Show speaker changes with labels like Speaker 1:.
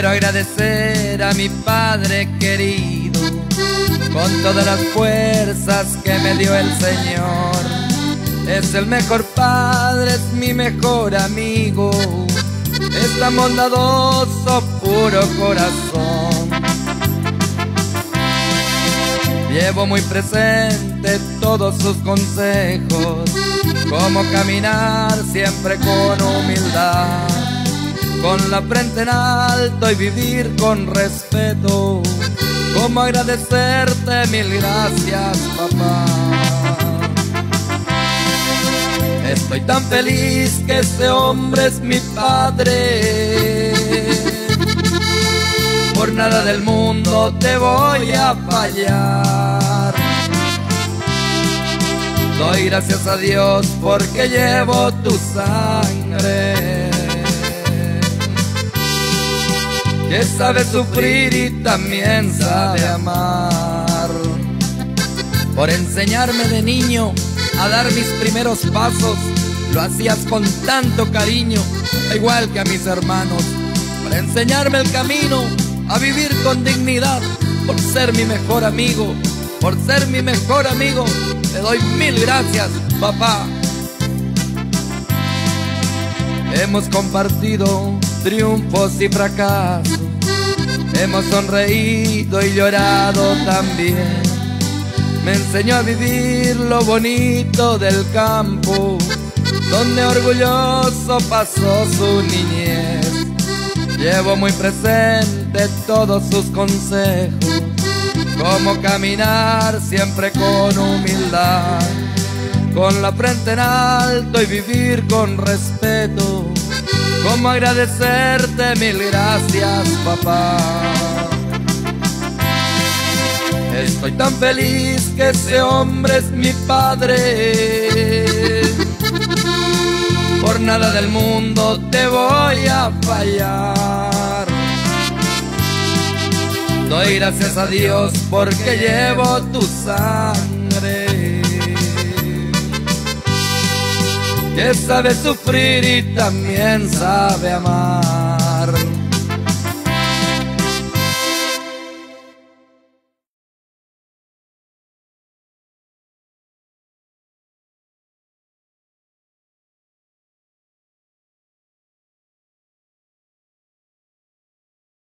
Speaker 1: Quiero agradecer a mi padre querido con todas las fuerzas que me dio el Señor. Es el mejor padre, es mi mejor amigo, es tan bondadoso, puro corazón. Llevo muy presente todos sus consejos, cómo caminar siempre con humildad, con la frente en alto y vivir con respeto. Cómo agradecerte, mil gracias, papá. Estoy tan feliz que ese hombre es mi padre. Por nada del mundo te voy a fallar. Doy gracias a Dios porque llevo tu sangre, que sabe sufrir y también sabe amar. Por enseñarme de niño a dar mis primeros pasos, lo hacías con tanto cariño, igual que a mis hermanos. Por enseñarme el camino a vivir con dignidad, por ser mi mejor amigo, por ser mi mejor amigo, te doy mil gracias, papá. Hemos compartido triunfos y fracasos, hemos sonreído y llorado también. Me enseñó a vivir lo bonito del campo, donde orgulloso pasó su niñez. Llevo muy presente todos sus consejos, cómo caminar siempre con humildad, con la frente en alto y vivir con respeto. Cómo agradecerte, mil gracias, papá. Estoy tan feliz que ese hombre es mi padre. Por nada del mundo te voy a fallar. Doy gracias a Dios porque llevo tu sangre, que sabe sufrir y también sabe amar.